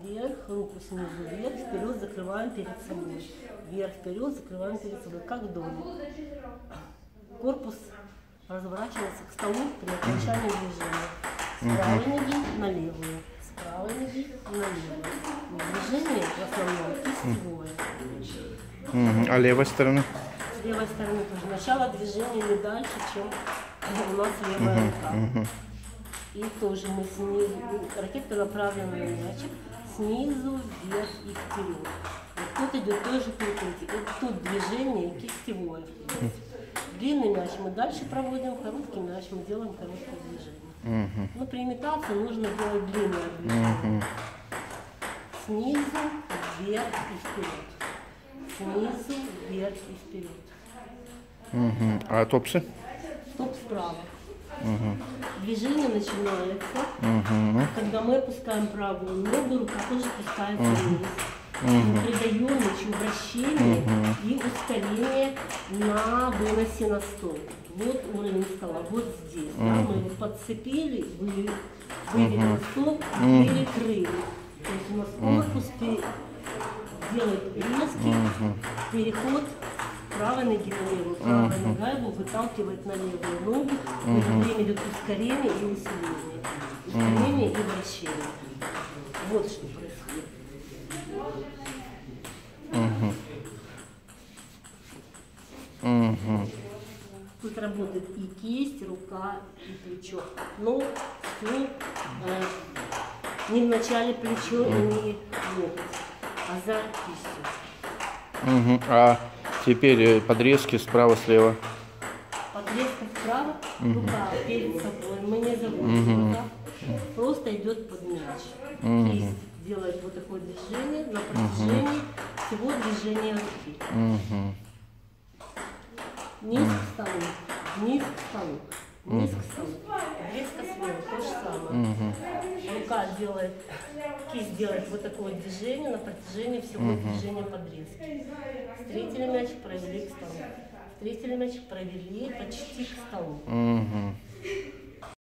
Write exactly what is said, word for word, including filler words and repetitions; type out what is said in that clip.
вверх, руку снизу вверх, вперед закрываем перед собой. Вверх, вперед закрываем перед собой, как в доме. Корпус разворачивается к столу при окончании движения. С правой ноги на левую, с правой ноги на левую. Движение в основном кистевое. А левой стороны? С левой стороны тоже. Начало движения не дальше, чем у нас левая рука. И тоже мы снизу, ракетка направлена на мячик, снизу, вверх и вперед. Вот тут идет тоже перекрытие. И тут движение кистевое. Длинный мяч мы дальше проводим, короткий мяч мы делаем короткое движение. Uh-huh. Но при имитации нужно делать длинное движение. Uh-huh. Снизу, вверх и вперед. Снизу, вверх и вперед. Uh-huh. А топсы? Топ справа. Uh-huh. Движение начинается, uh-huh. когда мы опускаем правую ногу, рука тоже опускается вниз. Uh-huh. Мы придаем мячу вращение uh-huh. и ускорение на выносе на стол. Вот уровень стола, вот здесь. Uh-huh. Да, мы его подцепили, вывели uh-huh. на стол, uh-huh. перекрыли. То есть у нас корпус uh-huh. делает резкий uh-huh. переход правой ноги на левую. Правая uh-huh. нога его выталкивает на левую ногу. Uh-huh. В это время идет ускорение и усиление. Ускорение uh-huh. и вращение. Вот что происходит. Uh-huh. Uh-huh. Тут работает и кисть, рука, и плечо. Но стул э, не в начале плечо и не локоть, а за кистью. Uh-huh. А теперь подрезки справа-слева. Подрезка справа, uh-huh. рука перед собой. Мы не заводим uh-huh. рука, просто идет под мяч. Uh-huh. Кисть делает вот такое движение на протяжении uh-huh. всего движения руки. Uh-huh. Низ к столу, низ к столу, низ к столу. Резко слева, то же самое. Uh-huh. Рука делает, кисть делает вот такое движение на протяжении всего uh-huh. движения подрезки. Встретили мячик, провели к столу. Встретили мячик, провели почти к столу. Uh-huh.